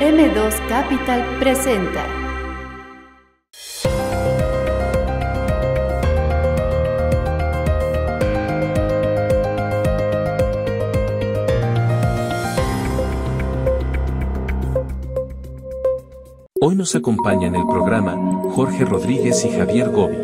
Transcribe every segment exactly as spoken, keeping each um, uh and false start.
eme dos Capital presenta. Hoy nos acompaña en el programa Jorge Rodríguez y Javier Gobi.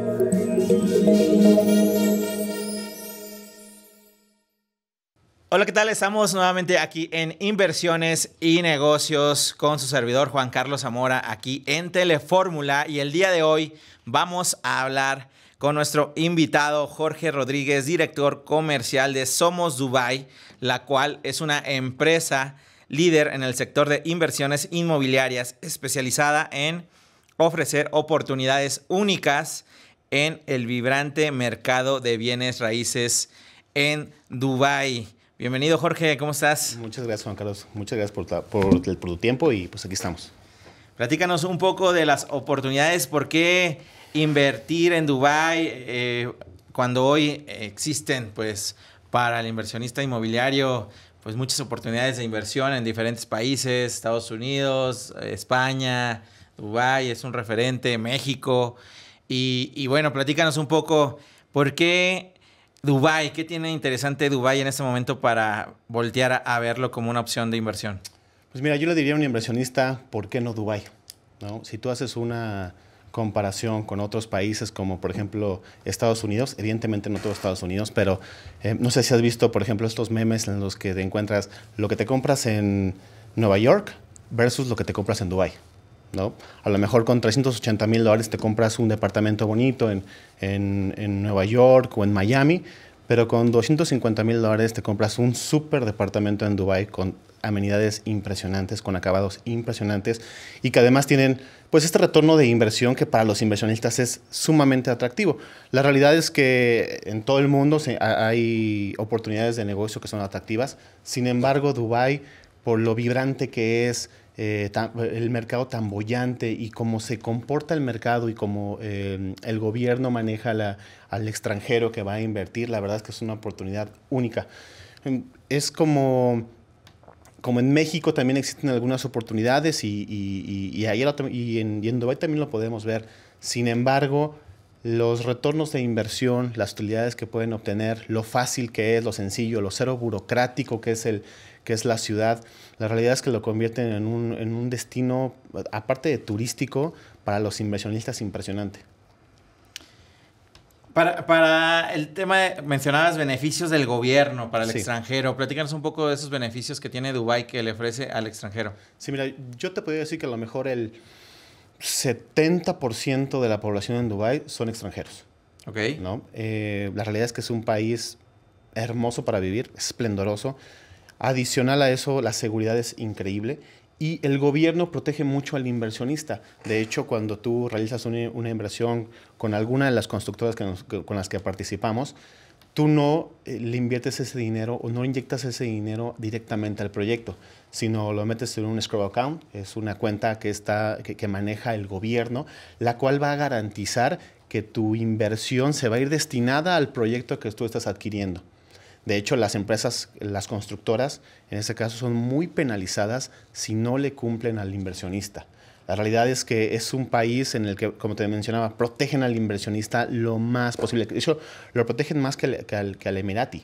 Hola, ¿qué tal? Estamos nuevamente aquí en Inversiones y Negocios con su servidor Juan Carlos Zamora, aquí en Telefórmula. Y el día de hoy vamos a hablar con nuestro invitado Jorge Rodríguez, director comercial de Somos Dubai, la cual es una empresa líder en el sector de inversiones inmobiliarias, especializada en ofrecer oportunidades únicas en el vibrante mercado de bienes raíces en Dubái. Bienvenido, Jorge, ¿cómo estás? Muchas gracias, Juan Carlos. Muchas gracias por, ta, por, el, por tu tiempo y pues aquí estamos. Platícanos un poco de las oportunidades. ¿Por qué invertir en Dubái eh, cuando hoy existen, pues, para el inversionista inmobiliario, pues muchas oportunidades de inversión en diferentes países, Estados Unidos, España, Dubái es un referente, México? Y, y bueno, platícanos un poco, ¿por qué Dubái? ¿Qué tiene interesante Dubái en este momento para voltear a, a verlo como una opción de inversión? Pues mira, yo le diría a un inversionista, ¿por qué no Dubái? ¿No? Si tú haces una comparación con otros países como por ejemplo Estados Unidos, evidentemente no todo Estados Unidos, pero eh, no sé si has visto por ejemplo estos memes en los que te encuentras lo que te compras en Nueva York versus lo que te compras en Dubái, ¿no? A lo mejor con trescientos ochenta mil dólares te compras un departamento bonito en, en, en Nueva York o en Miami, pero con doscientos cincuenta mil dólares te compras un súper departamento en Dubái con amenidades impresionantes, con acabados impresionantes y que además tienen pues este retorno de inversión que para los inversionistas es sumamente atractivo. La realidad es que en todo el mundo se, hay oportunidades de negocio que son atractivas. Sin embargo, Dubái, por lo vibrante que es, eh, tan, el mercado tan boyante y cómo se comporta el mercado y cómo eh, el gobierno maneja la, al extranjero que va a invertir, la verdad es que es una oportunidad única. Es como... Como en México también existen algunas oportunidades y, y, y, y, ahí y, en, y en Dubái también lo podemos ver. Sin embargo, los retornos de inversión, las utilidades que pueden obtener, lo fácil que es, lo sencillo, lo cero burocrático que es, el, que es la ciudad, la realidad es que lo convierten en un, en un destino, aparte de turístico, para los inversionistas impresionante. Para, para el tema, de, mencionabas beneficios del gobierno para el sí. extranjero. Platícanos un poco de esos beneficios que tiene Dubái que le ofrece al extranjero. Sí, mira, yo te podría decir que a lo mejor el setenta por ciento de la población en Dubái son extranjeros. Ok. ¿No? Eh, la realidad es que es un país hermoso para vivir, esplendoroso. Adicional a eso, la seguridad es increíble. Y el gobierno protege mucho al inversionista. De hecho, cuando tú realizas una, una inversión con alguna de las constructoras que nos, que, con las que participamos, tú no eh, le inviertes ese dinero o no inyectas ese dinero directamente al proyecto, sino lo metes en un escrow account, es una cuenta que, está, que, que maneja el gobierno, la cual va a garantizar que tu inversión se va a ir destinada al proyecto que tú estás adquiriendo. De hecho, las empresas, las constructoras, en este caso, son muy penalizadas si no le cumplen al inversionista. La realidad es que es un país en el que, como te mencionaba, protegen al inversionista lo más posible. De hecho, lo protegen más que al, que al, que al Emirati.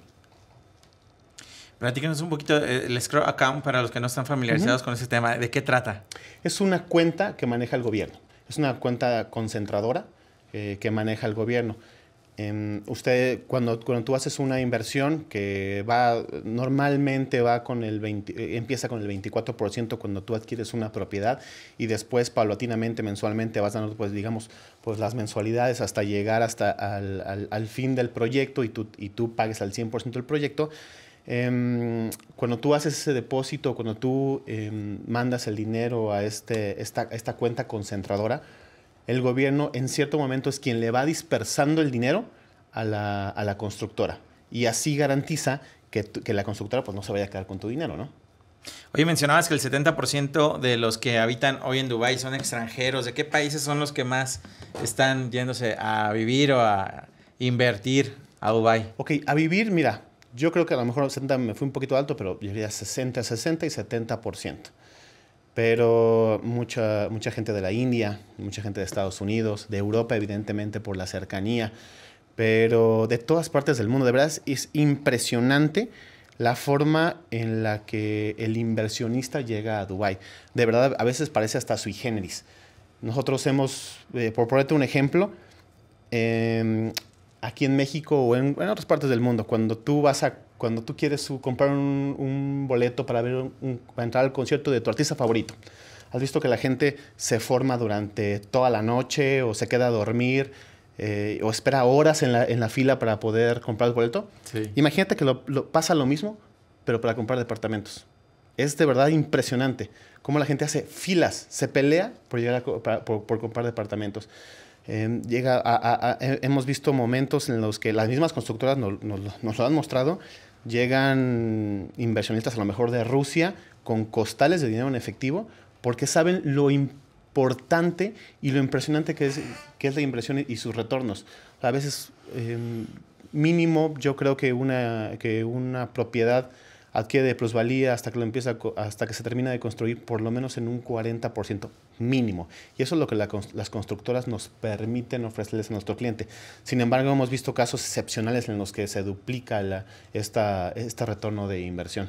Platícanos un poquito el escrow account para los que no están familiarizados uh-huh. con ese tema. ¿De qué trata? Es una cuenta que maneja el gobierno. Es una cuenta concentradora eh, que maneja el gobierno. Eh, usted, cuando, cuando tú haces una inversión que va, normalmente va con el veinte, eh, empieza con el veinticuatro por ciento cuando tú adquieres una propiedad y después paulatinamente, mensualmente vas dando, pues digamos, pues las mensualidades hasta llegar hasta al, al, al fin del proyecto y tú, y tú pagues al cien por ciento del proyecto. Eh, cuando tú haces ese depósito, cuando tú eh, mandas el dinero a este, esta, esta cuenta concentradora, el gobierno en cierto momento es quien le va dispersando el dinero a la, a la constructora y así garantiza que, que la constructora pues, no se vaya a quedar con tu dinero, ¿no? Oye, mencionabas que el setenta por ciento de los que habitan hoy en Dubái son extranjeros. ¿De qué países son los que más están yéndose a vivir o a invertir a Dubái? Ok, a vivir, mira, yo creo que a lo mejor setenta me fui un poquito alto, pero yo diría sesenta, sesenta y setenta por ciento. pero mucha, mucha gente de la India, mucha gente de Estados Unidos, de Europa, evidentemente por la cercanía, pero de todas partes del mundo. De verdad es impresionante la forma en la que el inversionista llega a Dubái. De verdad, a veces parece hasta sui generis. Nosotros hemos, eh, por ponerte un ejemplo, eh, aquí en México o en, en otras partes del mundo, cuando tú vas a, cuando tú quieres comprar un, un boleto para ver un, para entrar al concierto de tu artista favorito, has visto que la gente se forma durante toda la noche o se queda a dormir eh, o espera horas en la, en la fila para poder comprar el boleto. Sí. Imagínate que lo, lo, pasa lo mismo, pero para comprar departamentos. Es de verdad impresionante cómo la gente hace filas, se pelea por, llegar a, para, por, por comprar departamentos. Eh, llega a, a, a, hemos visto momentos en los que las mismas constructoras nos, nos, nos lo han mostrado. Llegan inversionistas a lo mejor de Rusia con costales de dinero en efectivo porque saben lo importante y lo impresionante que es, que es la inversión y sus retornos. A veces eh, mínimo yo creo que una, que una propiedad adquiere de plusvalía hasta que, lo empieza, hasta que se termina de construir por lo menos en un cuarenta por ciento mínimo. Y eso es lo que la, las constructoras nos permiten ofrecerles a nuestro cliente. Sin embargo, hemos visto casos excepcionales en los que se duplica la, esta, este retorno de inversión.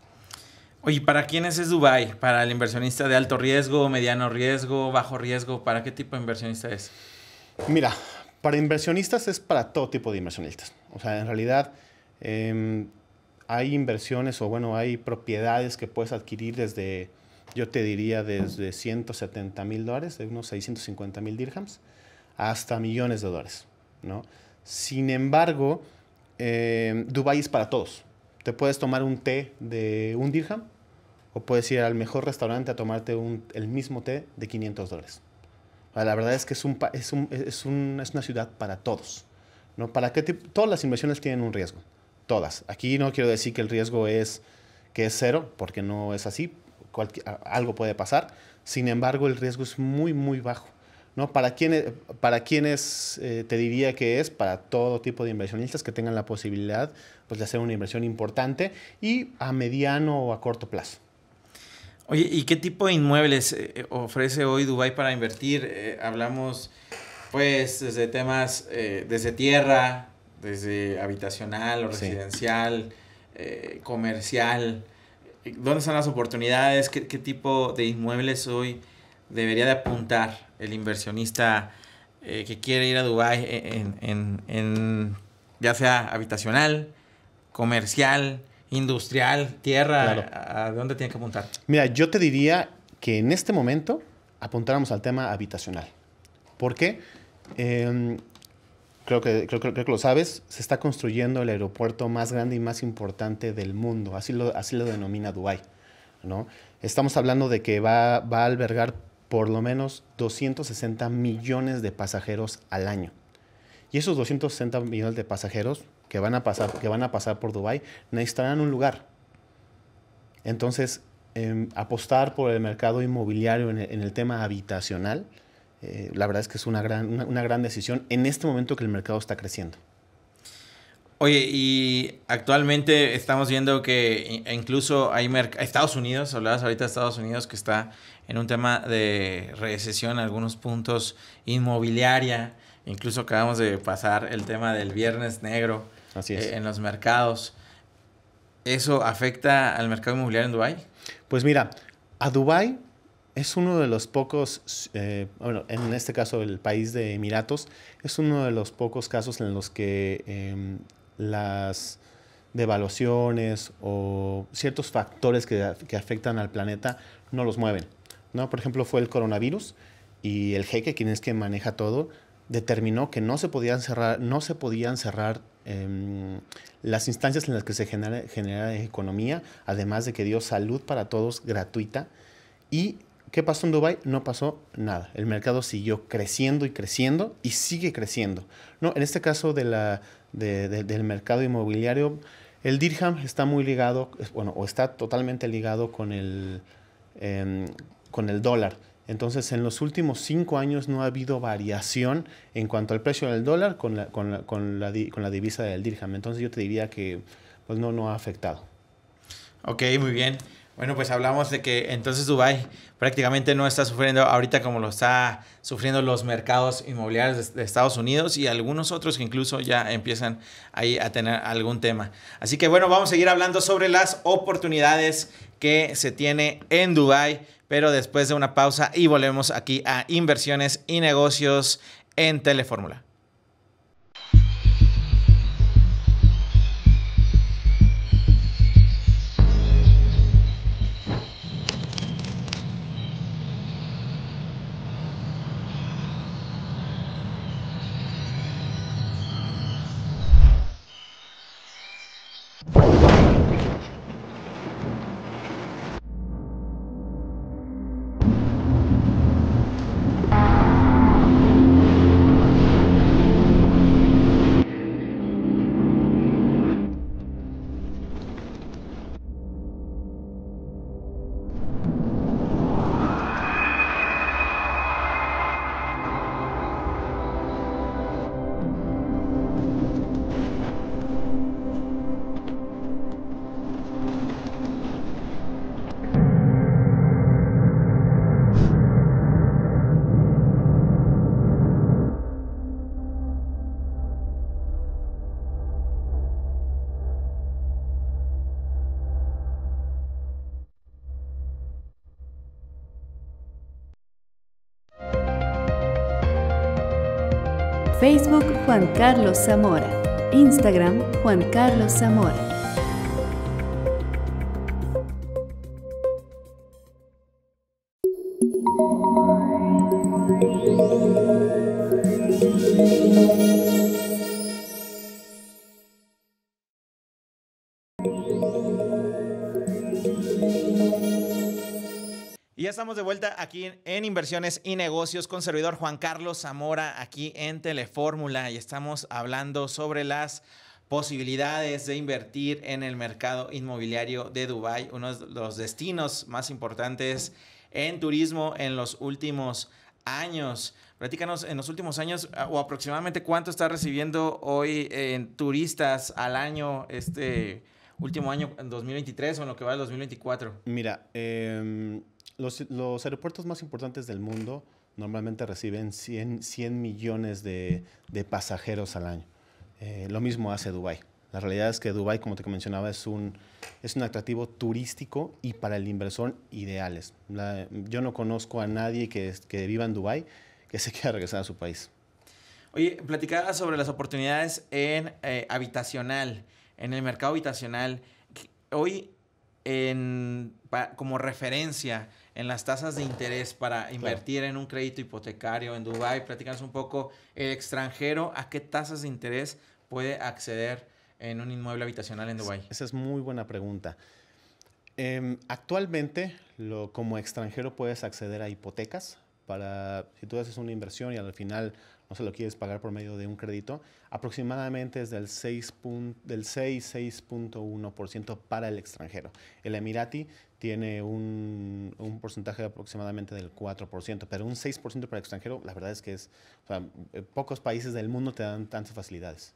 Oye, ¿para quiénes es Dubái? ¿Para el inversionista de alto riesgo, mediano riesgo, bajo riesgo? ¿Para qué tipo de inversionista es? Mira, para inversionistas es para todo tipo de inversionistas. O sea, en realidad eh, hay inversiones o bueno, hay propiedades que puedes adquirir desde, yo te diría, desde ciento setenta mil dólares, de unos seiscientos cincuenta mil dirhams, hasta millones de dólares, ¿no? Sin embargo, eh, Dubái es para todos. Te puedes tomar un té de un dirham o puedes ir al mejor restaurante a tomarte un, el mismo té de quinientos dólares. La verdad es que es, un, es, un, es, un, es una ciudad para todos, ¿no? ¿Para qué tipo? Todas las inversiones tienen un riesgo. Todas. Aquí no quiero decir que el riesgo es, que es cero, porque no es así. Cualquier, algo puede pasar. Sin embargo, el riesgo es muy, muy bajo, ¿no? Para quienes, para quienes eh, te diría que es para todo tipo de inversionistas que tengan la posibilidad pues, de hacer una inversión importante y a mediano o a corto plazo. Oye, ¿y qué tipo de inmuebles eh, ofrece hoy Dubái para invertir? Eh, hablamos, pues, desde temas, eh, desde tierra, desde habitacional o residencial, sí. eh, comercial. ¿Dónde están las oportunidades? ¿Qué, qué tipo de inmuebles hoy debería de apuntar el inversionista eh, que quiere ir a Dubái en, en, en ya sea habitacional, comercial, industrial, tierra? Claro. ¿A dónde tiene que apuntar? Mira, yo te diría que en este momento apuntáramos al tema habitacional. ¿Por qué? Eh, Creo que, creo, creo, creo que lo sabes, se está construyendo el aeropuerto más grande y más importante del mundo, así lo, así lo denomina Dubái, ¿no? Estamos hablando de que va, va a albergar por lo menos doscientos sesenta millones de pasajeros al año. Y esos doscientos sesenta millones de pasajeros que van a pasar, que van a pasar por Dubái necesitarán un lugar. Entonces, eh, apostar por el mercado inmobiliario en el, en el tema habitacional, Eh, la verdad es que es una gran, una, una gran decisión en este momento que el mercado está creciendo. Oye, y actualmente estamos viendo que incluso hay Estados Unidos, hablabas ahorita de Estados Unidos, que está en un tema de recesión en algunos puntos, inmobiliaria. Incluso acabamos de pasar el tema del Viernes Negro. Así es. eh, en los mercados. ¿Eso afecta al mercado inmobiliario en Dubái? Pues mira, a Dubái es uno de los pocos, eh, bueno, en este caso el país de Emiratos, es uno de los pocos casos en los que eh, las devaluaciones o ciertos factores que, que afectan al planeta no los mueven, ¿no? Por ejemplo, fue el coronavirus y el jeque, quien es quien maneja todo, determinó que no se podían cerrar, no se podían cerrar eh, las instancias en las que se genera, genera economía, además de que dio salud para todos gratuita. ¿Y qué pasó en Dubái? No pasó nada. El mercado siguió creciendo y creciendo y sigue creciendo, ¿no? En este caso de la, de, de, del mercado inmobiliario, el dirham está muy ligado, bueno, o está totalmente ligado con el, eh, con el dólar. Entonces, en los últimos cinco años no ha habido variación en cuanto al precio del dólar con la, con la, con la, con la divisa del dirham. Entonces, yo te diría que pues no, no ha afectado. Ok, muy bien. Bueno, pues hablamos de que entonces Dubái prácticamente no está sufriendo ahorita como lo está sufriendo los mercados inmobiliarios de, de Estados Unidos y algunos otros que incluso ya empiezan ahí a tener algún tema. Así que bueno, vamos a seguir hablando sobre las oportunidades que se tiene en Dubái, pero después de una pausa y volvemos aquí a Inversiones y Negocios en Telefórmula. Facebook Juan Carlos Zamora. Instagram Juan Carlos Zamora. Y ya estamos de vuelta aquí en, en Inversiones y Negocios con servidor Juan Carlos Zamora aquí en Telefórmula y estamos hablando sobre las posibilidades de invertir en el mercado inmobiliario de Dubái, uno de los destinos más importantes en turismo en los últimos años. Platícanos, en los últimos años o aproximadamente cuánto está recibiendo hoy en turistas al año este último año, en dos mil veintitrés o en lo que va del dos mil veinticuatro. Mira, eh, los, los aeropuertos más importantes del mundo normalmente reciben cien, cien millones de, de pasajeros al año. Eh, lo mismo hace Dubái. La realidad es que Dubái, como te mencionaba, es un, es un atractivo turístico y para el inversor ideales. La, yo no conozco a nadie que, que viva en Dubái que se quiera regresar a su país. Oye, platicaba sobre las oportunidades en eh, habitacional, en el mercado habitacional. Hoy, en, pa, como referencia en las tasas de interés para invertir claro. en un crédito hipotecario en Dubái, platícanos un poco, el extranjero, ¿a qué tasas de interés puede acceder en un inmueble habitacional en Dubái? Esa es muy buena pregunta. Eh, actualmente, lo, como extranjero puedes acceder a hipotecas para, si tú haces una inversión y al final no se lo quieres pagar por medio de un crédito, aproximadamente es del seis, del seis, seis punto uno por ciento para el extranjero. El Emirati tiene un, un porcentaje aproximadamente del cuatro por ciento, pero un seis por ciento para el extranjero, la verdad es que es, o sea, pocos países del mundo te dan tantas facilidades.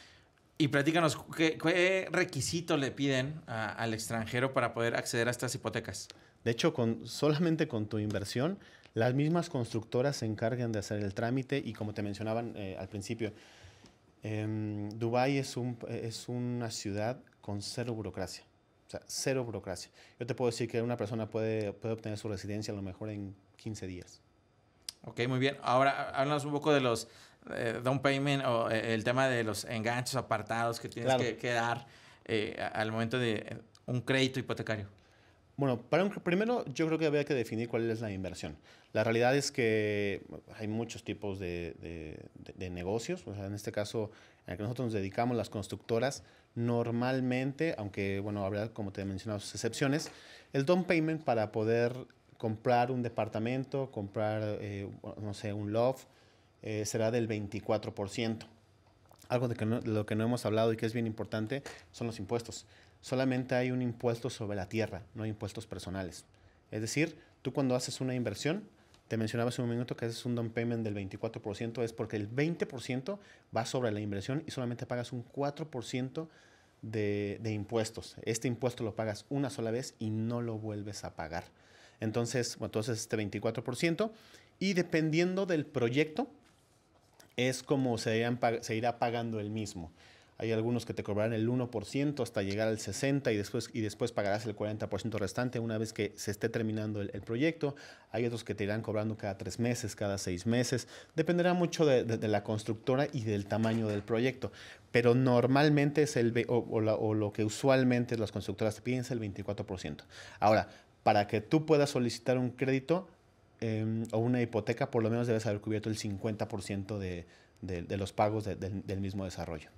Y platícanos, ¿qué, qué requisitos le piden a, al extranjero para poder acceder a estas hipotecas? De hecho, con, solamente con tu inversión, las mismas constructoras se encargan de hacer el trámite y como te mencionaban eh, al principio, eh, Dubái es, un, es una ciudad con cero burocracia. O sea, cero burocracia. Yo te puedo decir que una persona puede, puede obtener su residencia a lo mejor en quince días. Ok, muy bien. Ahora háblanos un poco de los eh, down payment o eh, el tema de los enganches apartados que tienes claro. que, que dar eh, al momento de un crédito hipotecario. Bueno, para un, primero yo creo que habría que definir cuál es la inversión. La realidad es que hay muchos tipos de, de, de, de negocios. O sea, en este caso, en el que nosotros nos dedicamos, las constructoras, normalmente, aunque bueno, habrá, como te he mencionado, sus excepciones, el down payment para poder comprar un departamento, comprar, eh, no sé, un loft, eh, será del veinticuatro por ciento. Algo de, que no, de lo que no hemos hablado y que es bien importante son los impuestos. Solamente hay un impuesto sobre la tierra, no hay impuestos personales. Es decir, tú cuando haces una inversión, te mencionaba hace un minuto que haces un down payment del veinticuatro por ciento, es porque el veinte por ciento va sobre la inversión y solamente pagas un cuatro por ciento de, de impuestos. Este impuesto lo pagas una sola vez y no lo vuelves a pagar. Entonces, bueno, entonces este veinticuatro por ciento. Y dependiendo del proyecto, es como se, irán, se irá pagando el mismo. Hay algunos que te cobrarán el uno por ciento hasta llegar al sesenta por ciento y después, y después pagarás el cuarenta por ciento restante una vez que se esté terminando el, el proyecto. Hay otros que te irán cobrando cada tres meses, cada seis meses. Dependerá mucho de, de, de la constructora y del tamaño del proyecto. Pero normalmente es el, o, o, la, o lo que usualmente las constructoras te piden es el veinticuatro por ciento. Ahora, para que tú puedas solicitar un crédito eh, o una hipoteca, por lo menos debes haber cubierto el cincuenta por ciento de, de, de los pagos de, de, del mismo desarrollo.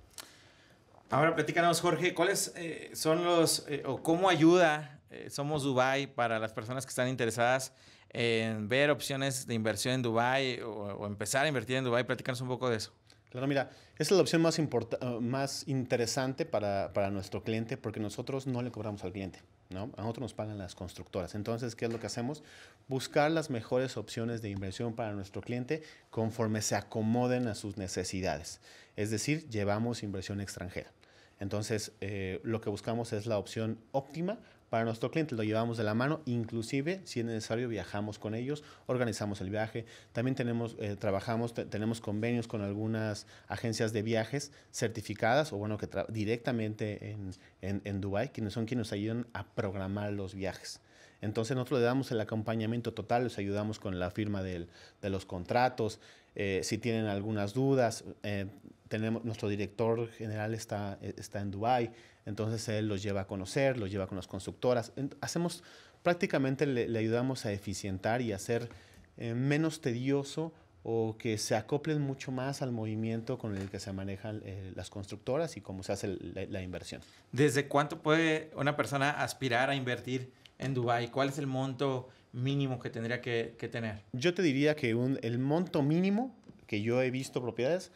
Ahora platícanos, Jorge, ¿cuáles eh, son los, eh, o cómo ayuda eh, Somos Dubai para las personas que están interesadas en ver opciones de inversión en Dubai o, o empezar a invertir en Dubai? Platícanos un poco de eso. Claro, mira, esa es la opción más, más interesante para, para nuestro cliente porque nosotros no le cobramos al cliente, ¿no? A nosotros nos pagan las constructoras. Entonces, ¿qué es lo que hacemos? Buscar las mejores opciones de inversión para nuestro cliente conforme se acomoden a sus necesidades. Es decir, llevamos inversión extranjera. Entonces, eh, lo que buscamos es la opción óptima para nuestro cliente. Lo llevamos de la mano, inclusive, si es necesario, viajamos con ellos, organizamos el viaje. También tenemos, eh, trabajamos, te, tenemos convenios con algunas agencias de viajes certificadas o, bueno, que directamente en, en, en Dubái, quienes son quienes nos ayudan a programar los viajes. Entonces, nosotros le damos el acompañamiento total, les ayudamos con la firma del, de los contratos. Eh, si tienen algunas dudas, eh, tenemos, nuestro director general está, está en Dubái, entonces él los lleva a conocer, los lleva con las constructoras. Hacemos, prácticamente le, le ayudamos a eficientar y hacer eh, menos tedioso o que se acoplen mucho más al movimiento con el que se manejan eh, las constructoras y cómo se hace la, la inversión. ¿Desde cuánto puede una persona aspirar a invertir en Dubái? ¿Cuál es el monto mínimo que tendría que, que tener? Yo te diría que un, el monto mínimo que yo he visto propiedades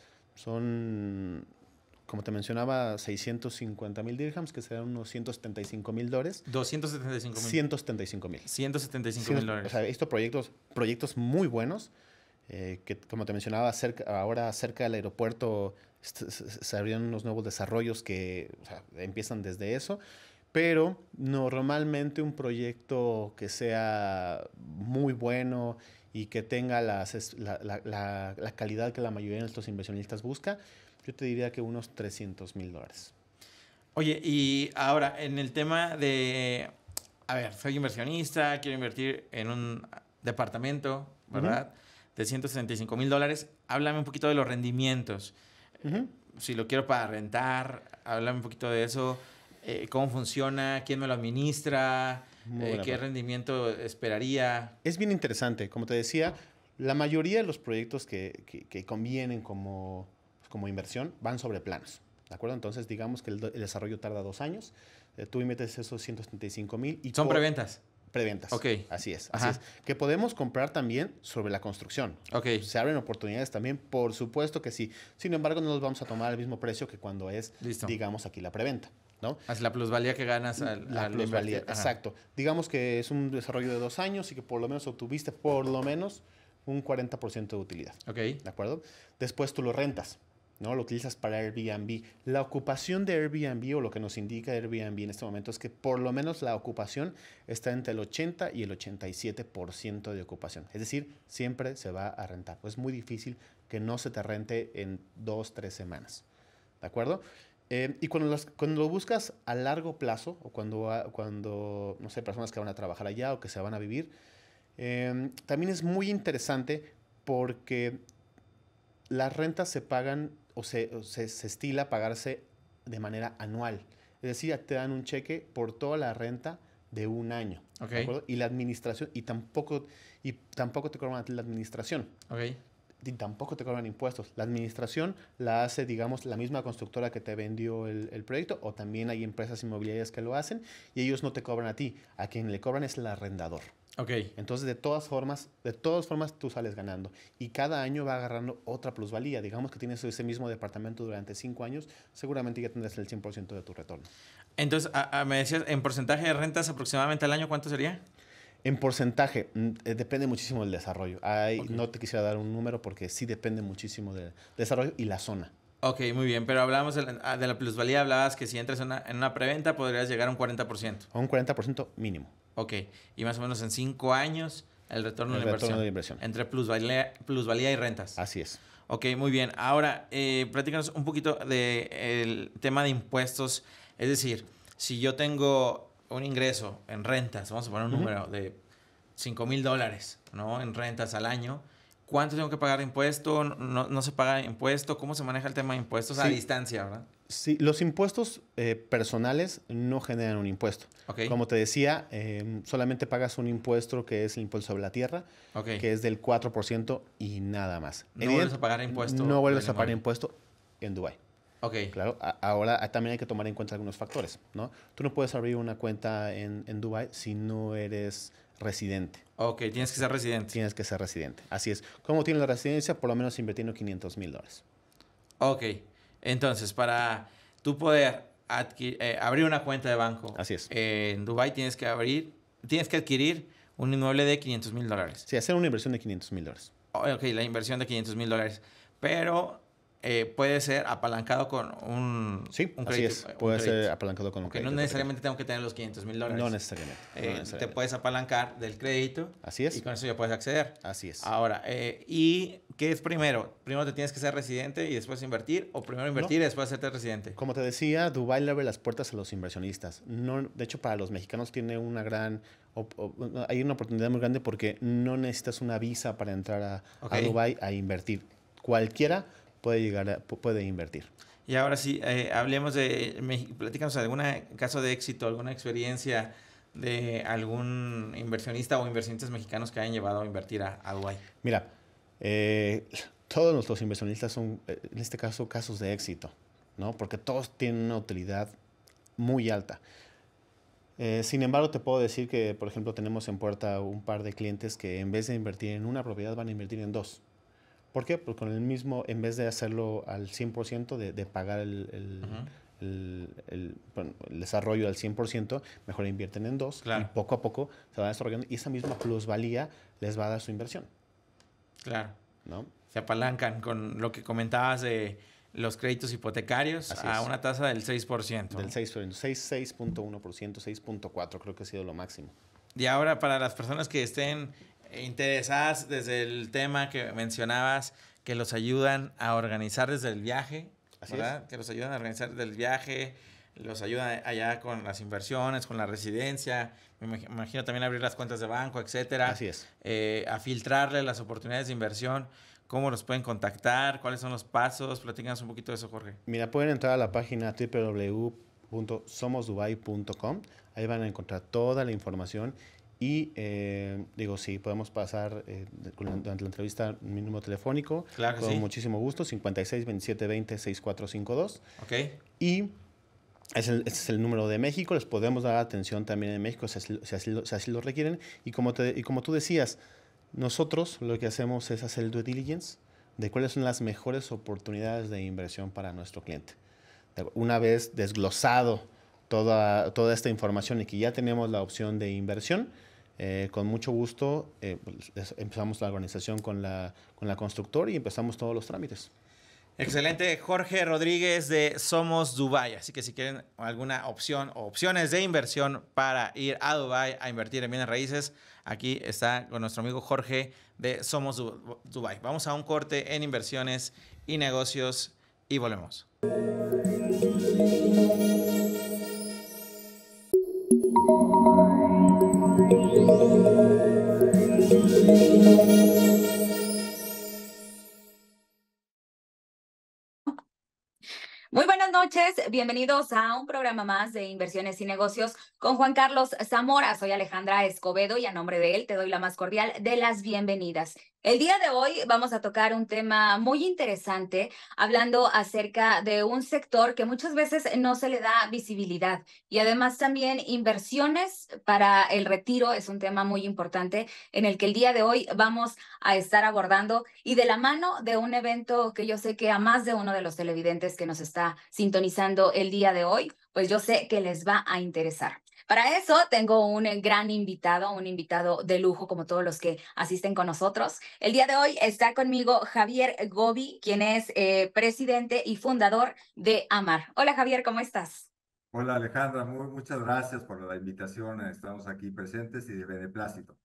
son, como te mencionaba, seiscientos cincuenta mil dirhams, que serán unos ciento setenta y cinco mil dólares. doscientos setenta y cinco mil. ciento setenta y cinco mil. ciento setenta y cinco mil dólares. O sea, estos proyectos, proyectos muy buenos, eh, que como te mencionaba, cerca, ahora cerca del aeropuerto se, se abrieron unos nuevos desarrollos que, o sea, empiezan desde eso. Pero normalmente un proyecto que sea muy bueno y que tenga las, la, la, la, la calidad que la mayoría de nuestros inversionistas busca, yo te diría que unos trescientos mil dólares. Oye, y ahora en el tema de, a ver, soy inversionista, quiero invertir en un departamento, ¿verdad? Uh-huh. De ciento sesenta y cinco mil dólares. Háblame un poquito de los rendimientos. Uh-huh. Si lo quiero para rentar, háblame un poquito de eso. Eh, ¿Cómo funciona? ¿Quién me lo administra? Eh, ¿Qué rendimiento esperaría? Es bien interesante. Como te decía, la mayoría de los proyectos que, que, que convienen como, como inversión van sobre planos. ¿De acuerdo? Entonces, digamos que el, el desarrollo tarda dos años. Eh, tú metes esos ciento setenta y cinco mil. ¿Son por, preventas? Preventas. Ok. Así es, así es. Que podemos comprar también sobre la construcción. Ok. Se abren oportunidades también, por supuesto que sí. Sin embargo, no los vamos a tomar al mismo precio que cuando es, Listo. digamos, aquí la preventa, ¿no? Es la plusvalía que ganas al, La al plusvalía, exacto. Digamos que es un desarrollo de dos años y que por lo menos obtuviste por lo menos un cuarenta por ciento de utilidad. Ok. ¿De acuerdo? Después tú lo rentas, ¿no? Lo utilizas para Airbnb. La ocupación de Airbnb, o lo que nos indica Airbnb en este momento, es que por lo menos la ocupación está entre el ochenta y el ochenta y siete por ciento de ocupación. Es decir, siempre se va a rentar. Es muy difícil que no se te rente en dos, tres semanas. ¿De acuerdo? Eh, y cuando, las, cuando lo buscas a largo plazo, o cuando, cuando, no sé, personas que van a trabajar allá o que se van a vivir, eh, también es muy interesante porque las rentas se pagan o se, o se, se estila pagarse de manera anual. Es decir, te dan un cheque por toda la renta de un año. Okay. ¿De acuerdo? Y la administración, y tampoco, y tampoco te cobran a ti la administración. Okay. Y tampoco te cobran impuestos. La administración la hace, digamos, la misma constructora que te vendió el, el proyecto, o también hay empresas inmobiliarias que lo hacen y ellos no te cobran a ti. A quien le cobran es el arrendador. Ok. Entonces, de todas formas, de todas formas, tú sales ganando. Y cada año va agarrando otra plusvalía. Digamos que tienes ese mismo departamento durante cinco años, seguramente ya tendrás el cien por ciento de tu retorno. Entonces, a, a, me decías, en porcentaje de rentas aproximadamente al año, ¿cuánto sería? En porcentaje, eh, depende muchísimo del desarrollo. Hay, okay. No te quisiera dar un número porque sí depende muchísimo del desarrollo y la zona. Ok, muy bien, pero hablamos de la, de la plusvalía, hablabas que si entras en una, en una preventa podrías llegar a un cuarenta por ciento. A un cuarenta por ciento mínimo. Ok, y más o menos en cinco años el retorno, El de, la retorno inversión, de la inversión. Entre plusvalía, plusvalía y rentas. Así es. Ok, muy bien. Ahora, eh, platícanos un poquito del tema de impuestos. Es decir, si yo tengo un ingreso en rentas, vamos a poner un uh-huh. número de cinco mil dólares, ¿no? En rentas al año. ¿Cuánto tengo que pagar de impuesto? ¿No, no se paga impuesto? ¿Cómo se maneja el tema de impuestos? Sí. A distancia, ¿verdad? Sí, los impuestos eh, personales no generan un impuesto. Okay. Como te decía, eh, solamente pagas un impuesto que es el impuesto sobre la tierra, okay. que es del cuatro por ciento y nada más. No vuelves a pagar impuesto. No vuelves a pagar impuesto en Dubái. Ok. Claro, a, ahora también hay que tomar en cuenta algunos factores, ¿no? Tú no puedes abrir una cuenta en, en Dubái si no eres residente. Ok, tienes que ser residente. Tienes que ser residente, así es. ¿Cómo tienes la residencia? Por lo menos invirtiendo quinientos mil dólares. Ok, entonces para tú poder adquirir, eh, abrir una cuenta de banco así es. Eh, en Dubái tienes que abrir, tienes que adquirir un inmueble de quinientos mil dólares. Sí, hacer una inversión de quinientos mil dólares. Ok, la inversión de quinientos mil dólares, pero eh, puede ser apalancado con un, sí, un crédito. Sí, es. Puede ser apalancado con un okay, crédito. No necesariamente tengo que tener los quinientos mil dólares. No necesariamente, eh, no necesariamente. Te puedes apalancar del crédito. Así es. Y con eso ya puedes acceder. Así es. Ahora, eh, ¿y qué es primero? ¿Primero te tienes que ser residente y después invertir? ¿O primero invertir no. y después hacerte residente? Como te decía, Dubái le abre las puertas a los inversionistas. No, de hecho, para los mexicanos tiene una gran... O, o, hay una oportunidad muy grande porque no necesitas una visa para entrar a, okay. a Dubái a invertir. Cualquiera puede llegar a, puede invertir. Y ahora sí, eh, hablemos de, platícanos de algún caso de éxito, alguna experiencia de algún inversionista o inversionistas mexicanos que hayan llevado a invertir a, a Dubái. Mira, eh, todos nuestros inversionistas son, en este caso, casos de éxito, ¿no? Porque todos tienen una utilidad muy alta. Eh, sin embargo, te puedo decir que, por ejemplo, tenemos en puerta un par de clientes que en vez de invertir en una propiedad van a invertir en dos. ¿Por qué? Porque con el mismo, en vez de hacerlo al cien por ciento, de, de pagar el, el, uh-huh. el, el, bueno, el desarrollo al cien por ciento, mejor invierten en dos. Claro. Y poco a poco se van desarrollando y esa misma plusvalía les va a dar su inversión. Claro. ¿No? Se apalancan con lo que comentabas de los créditos hipotecarios Así a es. una tasa del seis por ciento. Del seis por ciento, seis punto uno por ciento, seis punto cuatro por ciento creo que ha sido lo máximo. Y ahora para las personas que estén interesadas desde el tema que mencionabas, que los ayudan a organizar desde el viaje, Así ¿verdad? es. Que los ayudan a organizar desde el viaje, los ayudan allá con las inversiones, con la residencia, me imagino también abrir las cuentas de banco, etcétera. Así es. Eh, a filtrarle las oportunidades de inversión. ¿Cómo los pueden contactar? ¿Cuáles son los pasos? Platícanos un poquito de eso, Jorge. Mira, pueden entrar a la página doble u doble u doble u punto somos dubai punto com. Ahí van a encontrar toda la información. Y, eh, digo, sí, podemos pasar eh, durante la entrevista mi número telefónico. Claro que con sí. muchísimo gusto, cincuenta y seis, veintisiete, veinte, sesenta y cuatro cincuenta y dos. Ok. Y es el, este es el número de México. Les podemos dar atención también en México si así, si así, lo, si así lo requieren. Y como, te, y como tú decías, nosotros lo que hacemos es hacer el due diligence de cuáles son las mejores oportunidades de inversión para nuestro cliente. Una vez desglosado toda, toda esta información y que ya tenemos la opción de inversión, eh, con mucho gusto eh, pues, empezamos la organización con la, con la constructora y empezamos todos los trámites. Excelente. Jorge Rodríguez de Somos Dubai. Así que si quieren alguna opción o opciones de inversión para ir a Dubai a invertir en bienes raíces, aquí está con nuestro amigo Jorge de Somos Dubai. Vamos a un corte en inversiones y negocios y volvemos. Muy buenas noches, bienvenidos a un programa más de Inversiones y Negocios con Juan Carlos Zamora. Soy Alejandra Escobedo y a nombre de él te doy la más cordial de las bienvenidas. El día de hoy vamos a tocar un tema muy interesante, hablando acerca de un sector que muchas veces no se le da visibilidad y además también inversiones para el retiro es un tema muy importante en el que el día de hoy vamos a estar abordando y de la mano de un evento que yo sé que a más de uno de los televidentes que nos está sintonizando el día de hoy, pues yo sé que les va a interesar. Para eso tengo un gran invitado, un invitado de lujo como todos los que asisten con nosotros. El día de hoy está conmigo Javier Gobi, quien es eh, presidente y fundador de Amar. Hola Javier, ¿cómo estás? Hola Alejandra, muy, muchas gracias por la invitación. Estamos aquí presentes y de beneplácito.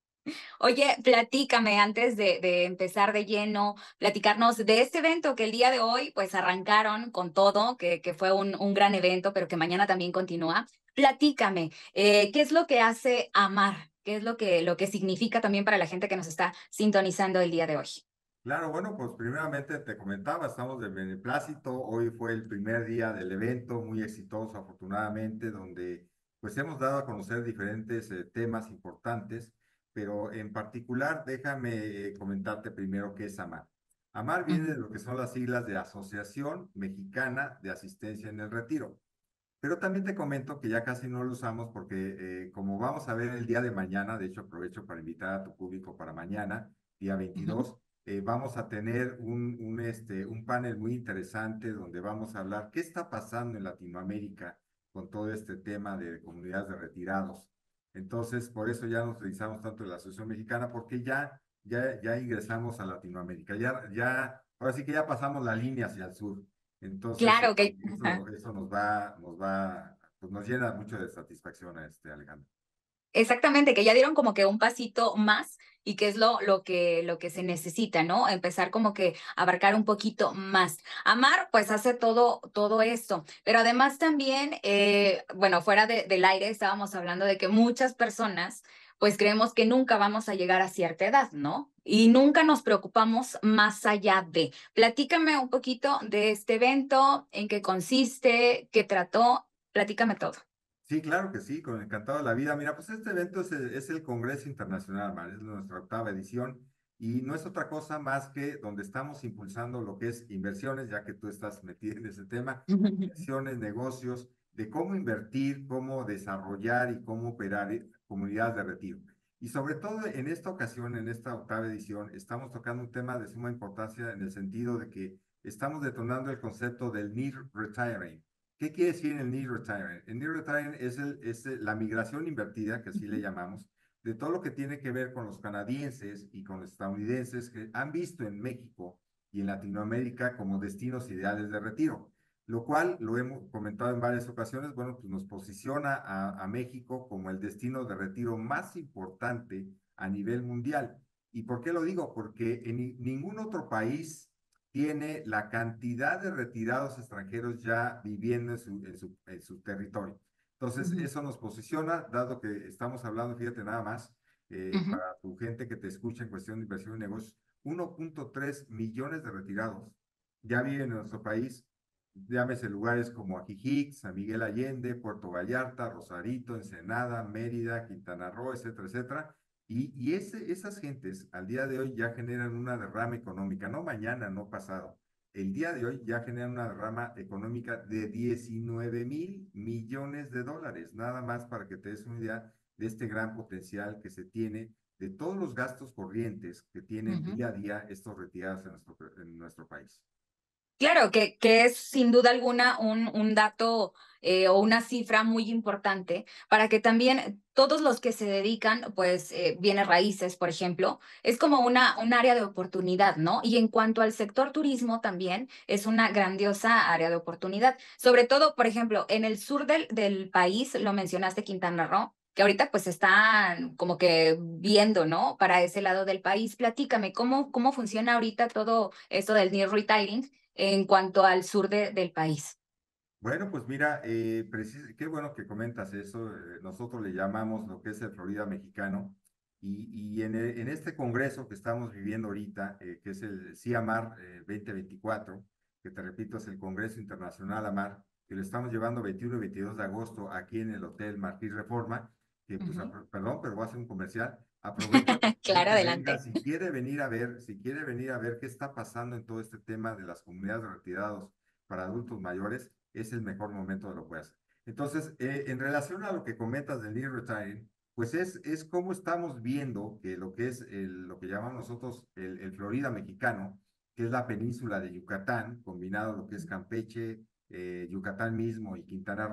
Oye, platícame antes de, de empezar de lleno, platicarnos de este evento que el día de hoy pues arrancaron con todo, que, que fue un, un gran evento, pero que mañana también continúa. Platícame, eh, ¿qué es lo que hace Amar? ¿Qué es lo que, lo que significa también para la gente que nos está sintonizando el día de hoy? Claro, bueno, pues primeramente te comentaba, estamos de beneplácito. Hoy fue el primer día del evento, muy exitoso afortunadamente, donde pues hemos dado a conocer diferentes eh, temas importantes, pero en particular déjame eh, comentarte primero qué es AMAR. AMAR viene de lo que son las siglas de Asociación Mexicana de Asistencia en el Retiro. Pero también te comento que ya casi no lo usamos porque eh, como vamos a ver el día de mañana, de hecho aprovecho para invitar a tu público para mañana, día veintidós, eh, vamos a tener un, un, este, un panel muy interesante donde vamos a hablar qué está pasando en Latinoamérica con todo este tema de comunidades de retirados. Entonces, por eso ya nos utilizamos tanto en la Asociación Mexicana, porque ya, ya, ya ingresamos a Latinoamérica, ya, ya, ahora sí que ya pasamos la línea hacia el sur. Entonces, Claro que... eso, eso nos va, nos va, pues nos llena mucho de satisfacción a este Alejandro. Exactamente, que ya dieron como que un pasito más y que es lo, lo que, lo que se necesita, ¿no? Empezar como que a abarcar un poquito más. Amar, pues hace todo, todo esto, pero además también, eh, bueno, fuera de, del aire estábamos hablando de que muchas personas, pues creemos que nunca vamos a llegar a cierta edad, ¿no? Y nunca nos preocupamos más allá de. Platícame un poquito de este evento, en qué consiste, qué trató, platícame todo. Sí, claro que sí, con encantado de la vida. Mira, pues este evento es el, es el Congreso Internacional, Mar, es nuestra octava edición y no es otra cosa más que donde estamos impulsando lo que es inversiones, ya que tú estás metido en ese tema, inversiones, negocios, de cómo invertir, cómo desarrollar y cómo operar eh, comunidades de retiro. Y sobre todo en esta ocasión, en esta octava edición, estamos tocando un tema de suma importancia en el sentido de que estamos detonando el concepto del need retiring. ¿Qué quiere decir el need retiring? El need retiring es, el, es la migración invertida, que así le llamamos, de todo lo que tiene que ver con los canadienses y con los estadounidenses que han visto en México y en Latinoamérica como destinos ideales de retiro, lo cual lo hemos comentado en varias ocasiones, bueno, pues nos posiciona a, a México como el destino de retiro más importante a nivel mundial. ¿Y por qué lo digo? Porque en ningún otro país tiene la cantidad de retirados extranjeros ya viviendo en su, en su, en su territorio. Entonces, uh-huh. eso nos posiciona, dado que estamos hablando, fíjate nada más, eh, uh-huh. para tu gente que te escucha en cuestión de inversión y negocios, uno punto tres millones de retirados ya viven en nuestro país, llámese lugares como Ajijic, San Miguel Allende, Puerto Vallarta, Rosarito, Ensenada, Mérida, Quintana Roo, etcétera, etcétera. Y, y ese, esas gentes al día de hoy ya generan una derrama económica, no mañana, no pasado. El día de hoy ya generan una derrama económica de diecinueve mil millones de dólares, nada más para que te des una idea de este gran potencial que se tiene de todos los gastos corrientes que tienen uh-huh. día a día estos retirados en nuestro, en nuestro país. Claro, que, que es sin duda alguna un, un dato eh, o una cifra muy importante para que también todos los que se dedican, pues eh, bienes raíces, por ejemplo, es como una, un área de oportunidad, ¿no? Y en cuanto al sector turismo también es una grandiosa área de oportunidad. Sobre todo, por ejemplo, en el sur del, del país, lo mencionaste, Quintana Roo, que ahorita pues están como que viendo, ¿no? Para ese lado del país. Platícame, ¿cómo, cómo funciona ahorita todo esto del need retiring en cuanto al sur de, del país? Bueno, pues mira, eh, qué bueno que comentas eso. Eh, nosotros le llamamos lo que es el Florida mexicano. Y, y en, el, en este congreso que estamos viviendo ahorita, eh, que es el CIAMAR eh, veinte veinticuatro, que te repito es el Congreso Internacional AMAR, que lo estamos llevando veintiuno y veintidós de agosto aquí en el Hotel Marquis Reforma, que pues, uh-huh. perdón, pero voy a hacer un comercial. Aprovecha. Claro, adelante. Venga, si quiere venir a ver, si quiere venir a ver qué está pasando en todo este tema de las comunidades de retirados para adultos mayores, es el mejor momento de lo que puede hacer. Entonces, eh, en relación a lo que comentas del need retiring, pues es, es cómo estamos viendo que lo que es el, lo que llamamos nosotros el, el Florida mexicano, que es la península de Yucatán, combinado lo que es Campeche, eh, Yucatán mismo y Quintana Roo,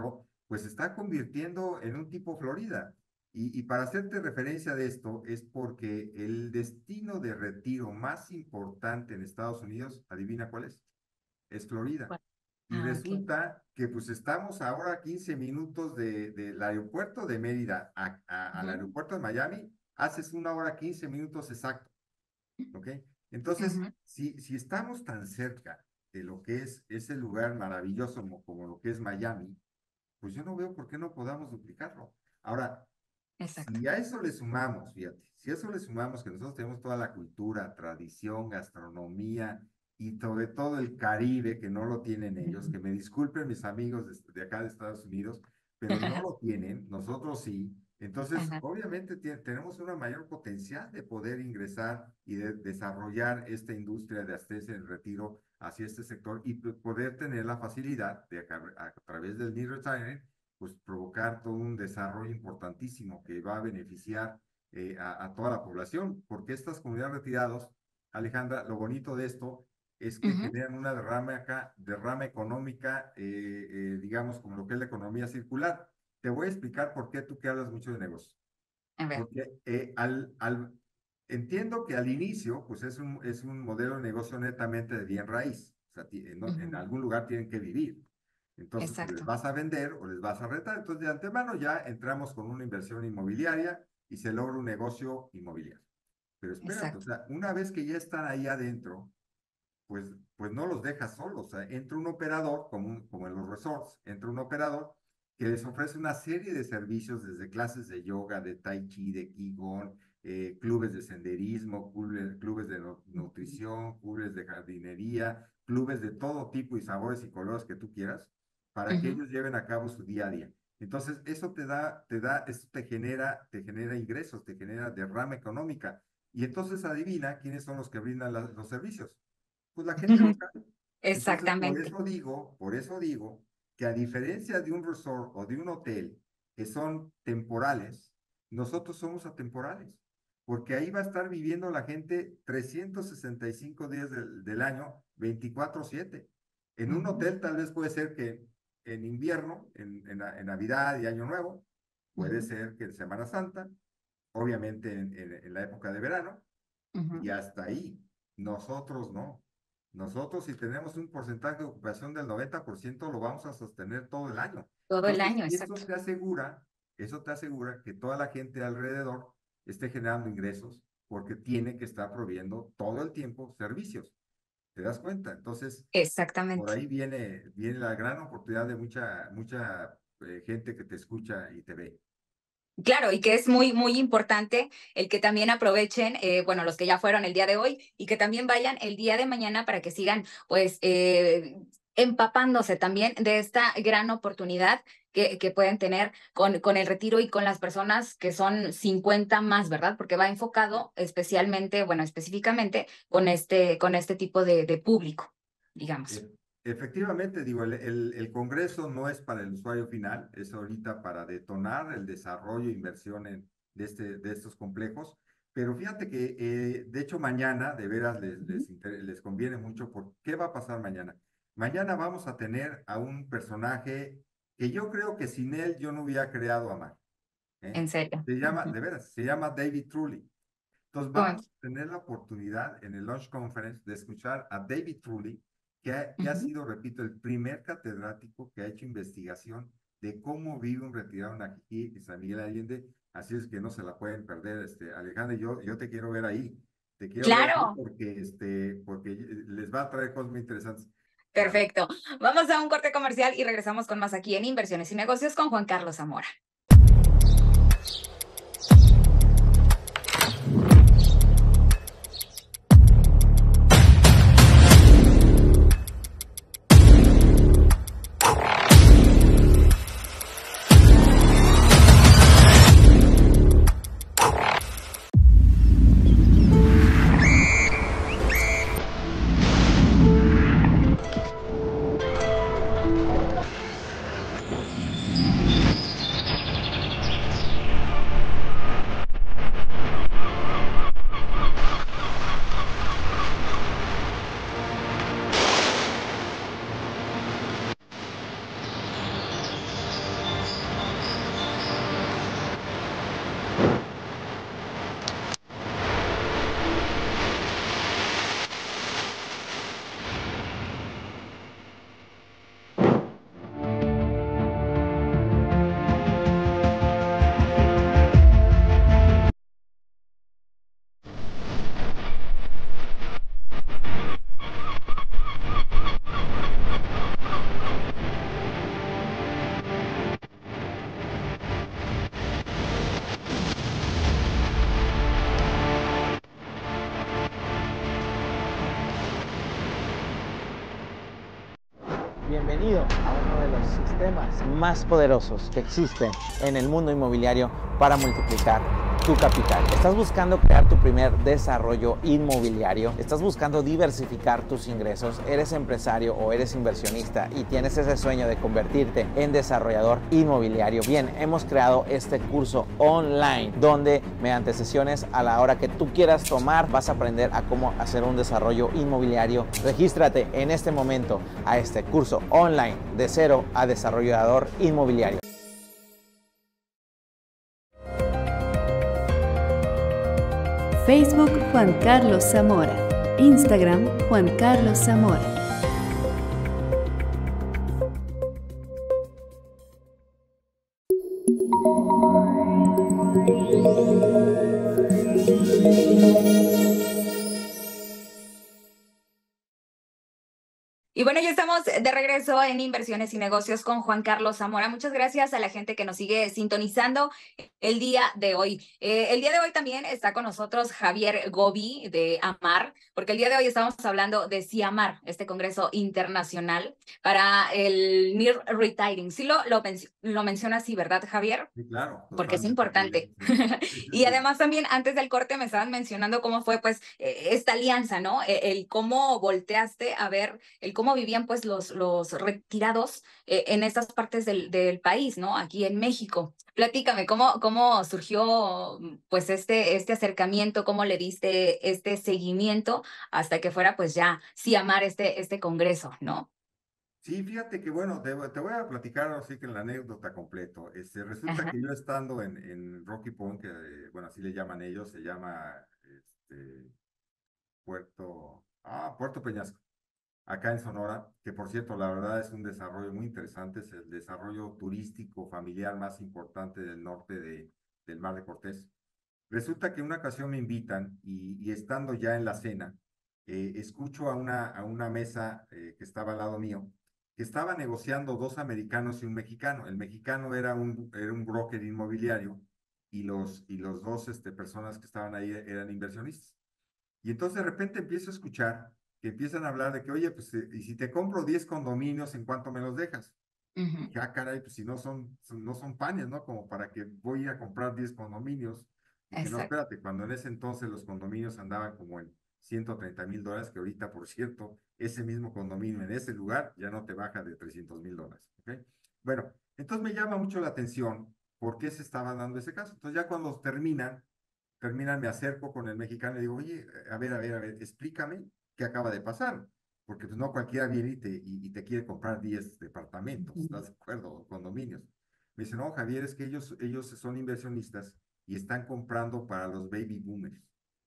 pues se está convirtiendo en un tipo Florida. Y, y para hacerte referencia de esto, es porque el destino de retiro más importante en Estados Unidos, ¿adivina cuál es? Es Florida. Bueno, Y ah, ok. resulta que pues estamos ahora a quince minutos de, del aeropuerto de Mérida a, a, al Ujú, aeropuerto de Miami, haces una hora quince minutos exacto, ¿ok? Entonces, ujú, si, si estamos tan cerca de lo que es ese lugar maravilloso como, como lo que es Miami, pues yo no veo por qué no podamos duplicarlo. Ahora, exacto. si a eso le sumamos, fíjate, si a eso le sumamos que nosotros tenemos toda la cultura, tradición, gastronomía y sobre todo el Caribe, que no lo tienen ellos, que me disculpen mis amigos de, de acá de Estados Unidos, pero no lo tienen, nosotros sí. Entonces, Ajá, obviamente tiene- tenemos una mayor potencial de poder ingresar y de desarrollar esta industria de abstencia en el retiro hacia este sector y p- poder tener la facilidad de a, a través del Need Retirement pues provocar todo un desarrollo importantísimo que va a beneficiar eh, a, a, toda la población, porque estas comunidades retirados, Alejandra, lo bonito de esto es que ujú, generan una derrama acá, derrama económica, eh, eh, digamos, como lo que es la economía circular. Te voy a explicar por qué tú que hablas mucho de negocios. a ver. Porque eh, al, al, entiendo que al inicio, pues es un, es un modelo de negocio netamente de bien raíz. O sea, en, en Ujú, algún lugar tienen que vivir. Entonces, pues les exacto, vas a vender o les vas a rentar. Entonces, de antemano ya entramos con una inversión inmobiliaria y se logra un negocio inmobiliario. Pero espérate, o exacto. sea, una vez que ya están ahí adentro, pues, pues no los dejas solos. O sea, entra un operador, como, un, como en los resorts, entra un operador que les ofrece una serie de servicios desde clases de yoga, de tai chi, de qigong, eh, clubes de senderismo, clubes, clubes de no, Ujú, nutrición, clubes de jardinería, clubes de todo tipo y sabores y colores que tú quieras, para que ujú, ellos lleven a cabo su día a día. Entonces, eso te da, te da, eso te genera, te genera ingresos, te genera derrama económica. Y entonces adivina quiénes son los que brindan la, los servicios. Pues la gente ujú, local. Entonces, por exactamente. eso digo, por eso digo que a diferencia de un resort o de un hotel que son temporales, nosotros somos atemporales, porque ahí va a estar viviendo la gente trescientos sesenta y cinco días del, del año, veinticuatro siete. En un Ujú, hotel tal vez puede ser que en invierno, en, en, en Navidad y Año Nuevo, puede ujú, ser que en Semana Santa, obviamente en, en, en la época de verano, y ujú. hasta ahí. Nosotros no. Nosotros si tenemos un porcentaje de ocupación del noventa por ciento lo vamos a sostener todo el año. Todo el Entonces, año, eso exacto. te asegura, eso te asegura que toda la gente alrededor esté generando ingresos porque tiene que estar proveyendo todo el tiempo servicios. ¿Te das cuenta? Entonces, por Exactamente. ahí viene, viene la gran oportunidad de mucha, mucha eh, gente que te escucha y te ve. Claro, y que es muy, muy importante el que también aprovechen, eh, bueno, los que ya fueron el día de hoy y que también vayan el día de mañana para que sigan, pues, eh, empapándose también de esta gran oportunidad que, que pueden tener con, con el retiro y con las personas que son cincuenta más, ¿verdad? Porque va enfocado especialmente, bueno, específicamente con este, con este tipo de, de público, digamos. E- Efectivamente, digo, el, el, el Congreso no es para el usuario final, es ahorita para detonar el desarrollo e inversión en, de, este, de estos complejos. Pero fíjate que, eh, de hecho, mañana, de veras, les, Ujú. les, inter- les conviene mucho. ¿Por qué va a pasar mañana? Mañana vamos a tener a un personaje que yo creo que sin él yo no hubiera creado a Mar. ¿Eh? En serio. Se llama, Ujú. de veras, se llama David Trulli. Entonces Bueno, vamos a tener la oportunidad en el Launch Conference de escuchar a David Trulli, que ha, que ha ujú. sido, repito, el primer catedrático que ha hecho investigación de cómo vive un retirado aquí en San Miguel Allende. Así es que no se la pueden perder, este, Alejandra, yo, yo te quiero ver ahí. Te quiero ver ahí Claro. porque, este, porque les va a traer cosas muy interesantes. Claro. Perfecto. Vamos a un corte comercial y regresamos con más aquí en Inversiones y Negocios con Juan Carlos Zamora. Bienvenido a uno de los sistemas más poderosos que existen en el mundo inmobiliario para multiplicar tu capital. ¿Estás buscando crear tu primer desarrollo inmobiliario? ¿Estás buscando diversificar tus ingresos? ¿Eres empresario o eres inversionista y tienes ese sueño de convertirte en desarrollador inmobiliario? Bien, hemos creado este curso online donde mediante sesiones a la hora que tú quieras tomar vas a aprender a cómo hacer un desarrollo inmobiliario. Regístrate en este momento a este curso online de cero a desarrollador inmobiliario. Facebook Juan Carlos Zamora. Instagram Juan Carlos Zamora. Y bueno, ya estamos de regreso en Inversiones y Negocios con Juan Carlos Zamora. Muchas gracias a la gente que nos sigue sintonizando el día de hoy. Eh, el día de hoy también está con nosotros Javier Gobi de AMAR, porque el día de hoy estamos hablando de CIAMAR, este congreso internacional para el Near Retiring. Sí lo, lo, men lo menciona así, ¿verdad, Javier? Sí, claro. Porque es Totalmente. importante. Sí, sí, Y sí. además también antes del corte me estaban mencionando cómo fue pues eh, esta alianza, ¿no? El, el cómo volteaste a ver, el cómo vivían pues los, los retirados eh, en estas partes del, del país, ¿no? Aquí en México. Platícame, ¿cómo, cómo surgió pues este, este acercamiento, cómo le diste este seguimiento hasta que fuera pues ya CIAMAR este, este congreso, ¿no? Sí, fíjate que bueno, te, te voy a platicar así que la anécdota completo. Este, resulta Ajá. que yo estando en, en Rocky Point, que eh, bueno, así le llaman ellos, se llama este, Puerto, ah, Puerto Peñasco, acá en Sonora, que por cierto, la verdad es un desarrollo muy interesante, es el desarrollo turístico familiar más importante del norte de, del Mar de Cortés. Resulta que una ocasión me invitan y, y estando ya en la cena, eh, escucho a una, a una mesa eh, que estaba al lado mío, que estaba negociando dos americanos y un mexicano. El mexicano era un, era un broker inmobiliario y los, y los dos este, personas que estaban ahí eran inversionistas. Y entonces de repente empiezo a escuchar que empiezan a hablar de que, oye, pues, eh, y si te compro diez condominios, ¿en cuánto me los dejas? Uh-huh. Y dije, ah, caray, pues si no son, son, no son panes, ¿no? Como para que voy a comprar diez condominios. Dije, no, Exacto. espérate, cuando en ese entonces los condominios andaban como en ciento treinta mil dólares, que ahorita, por cierto, ese mismo condominio en ese lugar ya no te baja de trescientos mil dólares, ¿ok? Bueno, entonces me llama mucho la atención por qué se estaba dando ese caso. Entonces ya cuando terminan, terminan, me acerco con el mexicano y digo, oye, a ver, a ver, a ver, explícame qué acaba de pasar. Porque pues no cualquiera viene y te, y, y te quiere comprar diez departamentos, ¿estás de acuerdo? Condominios. Me dice, no, Javier, es que ellos, ellos son inversionistas y están comprando para los baby boomers.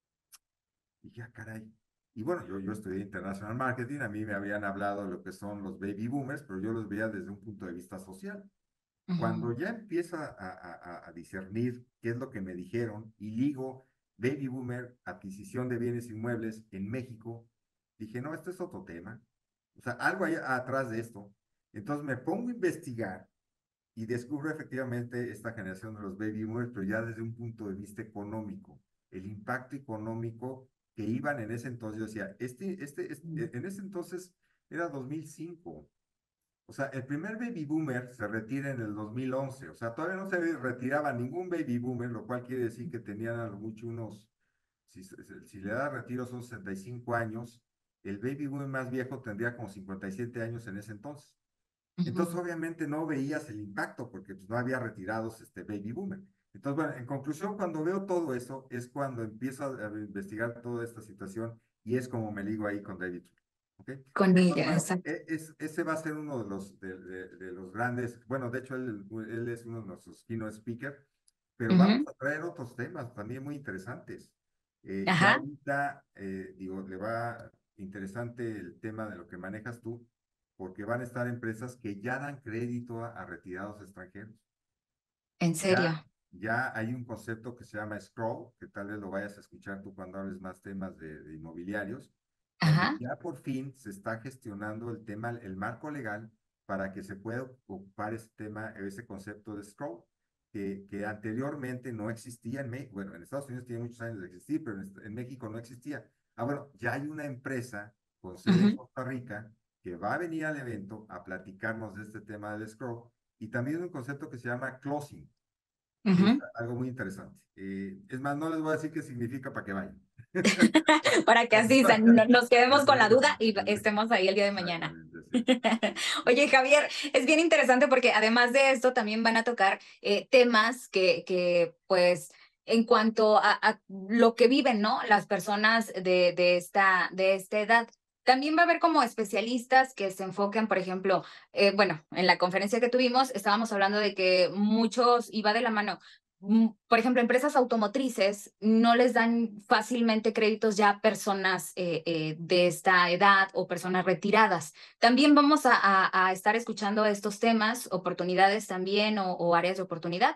Y dije, ah, caray. Y bueno, yo, yo estudié International Marketing, a mí me habían hablado de lo que son los baby boomers, pero yo los veía desde un punto de vista social. Cuando ya empiezo a, a, a, discernir qué es lo que me dijeron y ligo baby boomer, adquisición de bienes inmuebles en México, dije, no, esto es otro tema. O sea, algo hay atrás de esto. Entonces me pongo a investigar y descubro efectivamente esta generación de los baby boomers, pero ya desde un punto de vista económico, el impacto económico que iban en ese entonces. Yo decía, este, este, este en ese entonces era dos mil cinco. O sea, el primer baby boomer se retira en el dos mil once. O sea, todavía no se retiraba ningún baby boomer, lo cual quiere decir que tenían a lo mucho unos, si, si le da retiro son sesenta y cinco años, el baby boomer más viejo tendría como cincuenta y siete años en ese entonces. Entonces, uh-huh. obviamente no veías el impacto porque pues, no había retirados este baby boomer. Entonces, bueno, en conclusión, cuando veo todo eso, es cuando empiezo a, a investigar toda esta situación y es como me ligo ahí con David. ¿Okay? Con ella, bueno, exacto. Es, ese va a ser uno de los, de, de, de los grandes, bueno, de hecho él, él es uno de nuestros keynote speakers, pero uh-huh. vamos a traer otros temas también muy interesantes. Eh, ya ahorita, eh, digo, le va interesante el tema de lo que manejas tú, porque van a estar empresas que ya dan crédito a, a retirados extranjeros. ¿En serio? Ya, ya hay un concepto que se llama Scroll, que tal vez lo vayas a escuchar tú cuando hables más temas de, de inmobiliarios. Ajá. Ya por fin se está gestionando el tema, el marco legal para que se pueda ocupar ese tema, ese concepto de Scroll, que, que anteriormente no existía en México. Bueno, en Estados Unidos tiene muchos años de existir, pero en, en México no existía. Ah, bueno, ya hay una empresa con sede uh-huh. en Costa Rica que va a venir al evento a platicarnos de este tema del escrow y también un concepto que se llama closing, que es Ujú. algo muy interesante. Eh, es más, no les voy a decir qué significa para que vayan. Para que así sa- no- nos quedemos con la duda y Exactamente, estemos ahí el día de mañana. sí. Oye, Javier, es bien interesante porque además de esto también van a tocar eh, temas que, que, pues, en cuanto a, a lo que viven, ¿no? Las personas de, de esta, de esta edad. También va a haber como especialistas que se enfoquen, por ejemplo, eh, bueno, en la conferencia que tuvimos estábamos hablando de que muchos, y va de la mano, mm, por ejemplo, empresas automotrices no les dan fácilmente créditos ya a personas eh, eh, de esta edad o personas retiradas. También vamos a, a, a estar escuchando estos temas, oportunidades también o, o áreas de oportunidad.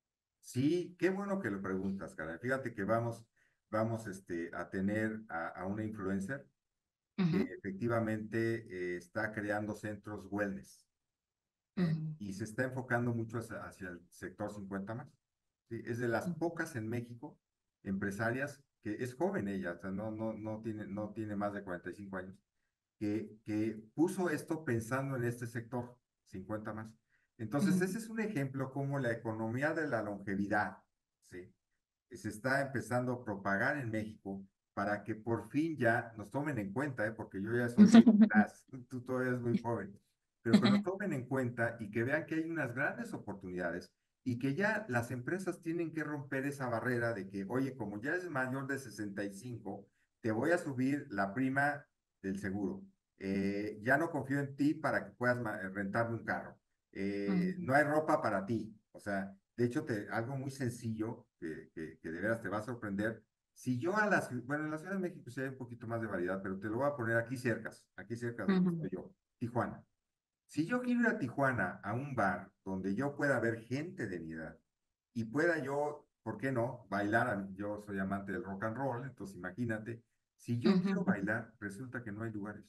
Sí, qué bueno que lo preguntas, cara. Fíjate que vamos, vamos este, a tener a, a una influencer que Ujú, efectivamente eh, está creando centros wellness, ¿eh? ujú, Y se está enfocando mucho hacia, hacia el sector cincuenta más. ¿Sí? Es de las pocas en México empresarias que es joven ella, o sea, no, no, no, tiene, no tiene más de cuarenta y cinco años, que, que puso esto pensando en este sector cincuenta más. Entonces, ujú, ese es un ejemplo como la economía de la longevidad, ¿sí? Se está empezando a propagar en México para que por fin ya nos tomen en cuenta, ¿eh? Porque yo ya soy muy atrás, tú todavía eres muy joven, pero que nos tomen en cuenta y que vean que hay unas grandes oportunidades y que ya las empresas tienen que romper esa barrera de que, oye, como ya es mayor de sesenta y cinco, te voy a subir la prima del seguro. Eh, ya no confío en ti para que puedas rentarme un carro. Eh, ujú, no hay ropa para ti. O sea, de hecho, te, algo muy sencillo que, que, que de veras te va a sorprender. Si yo a las, bueno, en la Ciudad de México sí hay un poquito más de variedad, pero te lo voy a poner aquí cerca, aquí cerca de donde ujú, estoy yo, Tijuana. Si yo quiero ir a Tijuana a un bar donde yo pueda ver gente de mi edad y pueda yo, ¿por qué no? Bailar, yo soy amante del rock and roll, entonces imagínate, si yo quiero ujú, bailar, resulta que no hay lugares,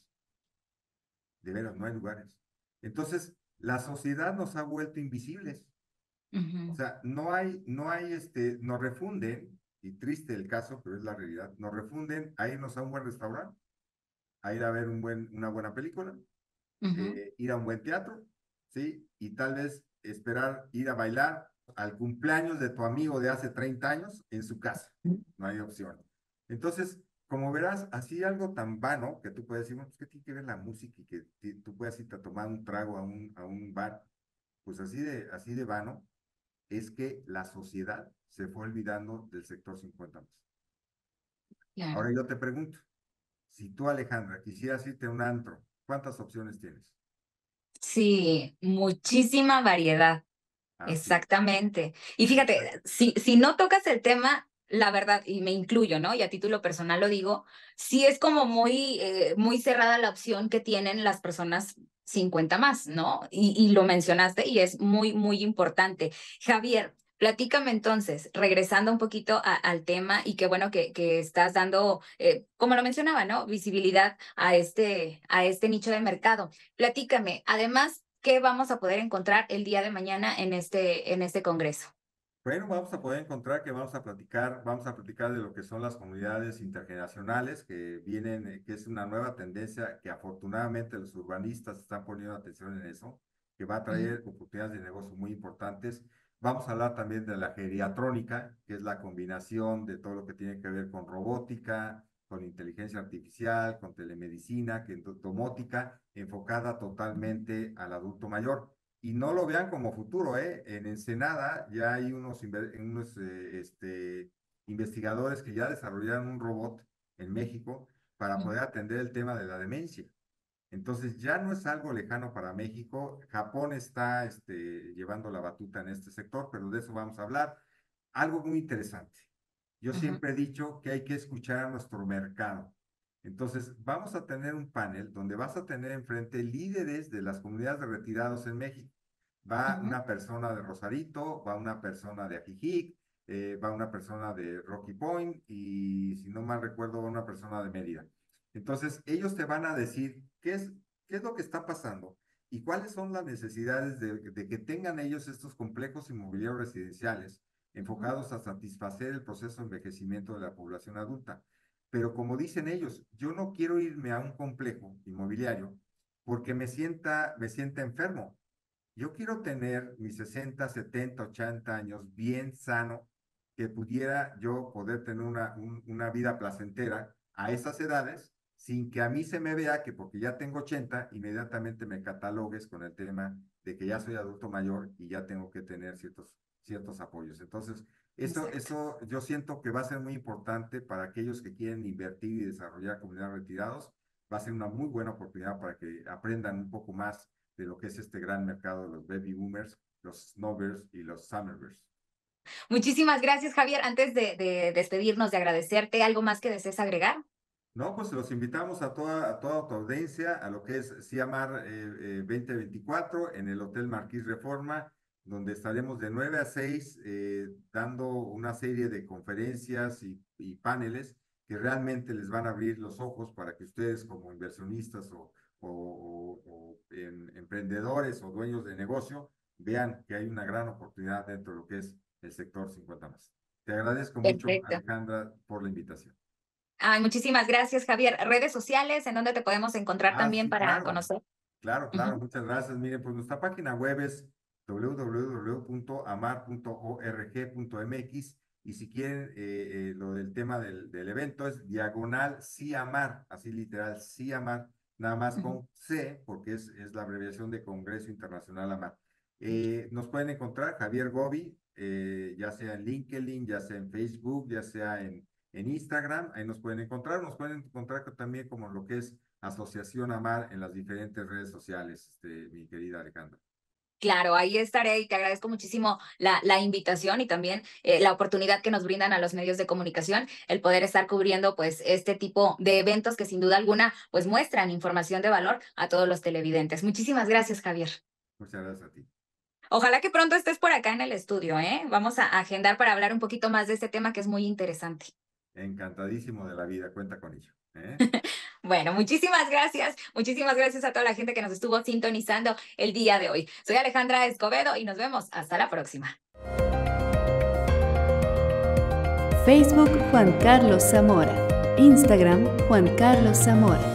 de veras, no hay lugares. Entonces, la sociedad nos ha vuelto invisibles. O ujú, sea, no hay, no hay, este, nos refunden, y triste el caso, pero es la realidad, nos refunden a irnos a un buen restaurante, a ir a ver un buen, una buena película, ujú, eh, ir a un buen teatro, ¿sí? Y tal vez esperar ir a bailar al cumpleaños de tu amigo de hace treinta años en su casa. No hay opción. Entonces, como verás, así algo tan vano que tú puedes decir, bueno, pues, ¿qué tiene que ver la música y que tú puedas irte a tomar un trago a un, a un bar? Pues así de, así de vano es que la sociedad se fue olvidando del sector cincuenta más. claro. Ahora yo te pregunto, si tú, Alejandra, quisieras irte a un antro, ¿cuántas opciones tienes? Sí, muchísima variedad. Así, Exactamente. Y fíjate, exacto. si, si no tocas el tema, la verdad, y me incluyo, ¿no? Y a título personal lo digo, sí es como muy, eh, muy cerrada la opción que tienen las personas cincuenta más, ¿no? Y, y lo mencionaste y es muy, muy importante. Javier, platícame entonces, regresando un poquito a- al tema y qué bueno que, que estás dando, eh, como lo mencionaba, ¿no? Visibilidad a este, a este nicho de mercado. Platícame, además, ¿qué vamos a poder encontrar el día de mañana en este, en este congreso? Bueno, vamos a poder encontrar que vamos a platicar, vamos a platicar de lo que son las comunidades intergeneracionales que vienen, eh, que es una nueva tendencia que afortunadamente los urbanistas están poniendo atención en eso, que va a Ujú, traer oportunidades de negocio muy importantes. Vamos a hablar también de la geriatrónica, que es la combinación de todo lo que tiene que ver con robótica, con inteligencia artificial, con telemedicina, que domótica, enfocada totalmente al adulto mayor. Y no lo vean como futuro, ¿eh? En Ensenada ya hay unos, unos eh, este, investigadores que ya desarrollaron un robot en México para ujú, poder atender el tema de la demencia. Entonces ya no es algo lejano para México. Japón está este, llevando la batuta en este sector, pero de eso vamos a hablar. Algo muy interesante. Yo ujú, siempre he dicho que hay que escuchar a nuestro mercado. Entonces, vamos a tener un panel donde vas a tener enfrente líderes de las comunidades de retirados en México. Va ujú, una persona de Rosarito, va una persona de Ajijic, eh, va una persona de Rocky Point y, si no mal recuerdo, va una persona de Mérida. Entonces, ellos te van a decir qué es, qué es lo que está pasando y cuáles son las necesidades de, de que tengan ellos estos complejos inmobiliarios residenciales ujú, enfocados a satisfacer el proceso de envejecimiento de la población adulta. Pero como dicen ellos, yo no quiero irme a un complejo inmobiliario porque me sienta, me sienta enfermo. Yo quiero tener mis sesenta, setenta, ochenta años bien sano, que pudiera yo poder tener una, un, una vida placentera a esas edades, sin que a mí se me vea que porque ya tengo ochenta, inmediatamente me catalogues con el tema de que ya soy adulto mayor y ya tengo que tener ciertos, ciertos apoyos. Entonces, eso, eso yo siento que va a ser muy importante para aquellos que quieren invertir y desarrollar comunidades retirados. Va a ser una muy buena oportunidad para que aprendan un poco más de lo que es este gran mercado de los baby boomers, los snowbirds y los summerbirds. Muchísimas gracias, Javier. Antes de, de despedirnos, de agradecerte, ¿algo más que desees agregar? No, pues los invitamos a toda, a toda tu audiencia a lo que es CIAMAR eh, eh, veinte veinticuatro en el Hotel Marquis Reforma, donde estaremos de nueve a seis eh, dando una serie de conferencias y, y paneles que realmente les van a abrir los ojos para que ustedes como inversionistas o, o, o, o en, emprendedores o dueños de negocio vean que hay una gran oportunidad dentro de lo que es el sector cincuenta más. Te agradezco mucho, Perfecto. Alejandra, por la invitación. Ay, muchísimas gracias, Javier. Redes sociales, ¿en dónde te podemos encontrar Ah, también sí, para claro. conocer? Claro, claro, Uh-huh. muchas gracias. Miren, pues nuestra página web es w w w punto amar punto org punto m x y si quieren eh, eh, lo del tema del, del evento es diagonal CIAMAR, así literal CIAMAR, nada más Uh-huh. con C, porque es, es la abreviación de Congreso Internacional AMAR. Eh, nos pueden encontrar Javier Gobi, eh, ya sea en LinkedIn, ya sea en Facebook, ya sea en, en Instagram, ahí nos pueden encontrar, nos pueden encontrar también como lo que es Asociación AMAR en las diferentes redes sociales, este, mi querida Alejandra. Claro, ahí estaré y te agradezco muchísimo la, la invitación y también eh, la oportunidad que nos brindan a los medios de comunicación, el poder estar cubriendo pues este tipo de eventos que sin duda alguna pues muestran información de valor a todos los televidentes. Muchísimas gracias, Javier. Muchas gracias a ti. Ojalá que pronto estés por acá en el estudio, ¿eh? Vamos a agendar para hablar un poquito más de este tema que es muy interesante. Encantadísimo de la vida, cuenta con ello. ¿eh? Bueno, muchísimas gracias. Muchísimas gracias a toda la gente que nos estuvo sintonizando el día de hoy. Soy Alejandra Escobedo y nos vemos hasta la próxima. Facebook Juan Carlos Zamora. Instagram Juan Carlos Zamora.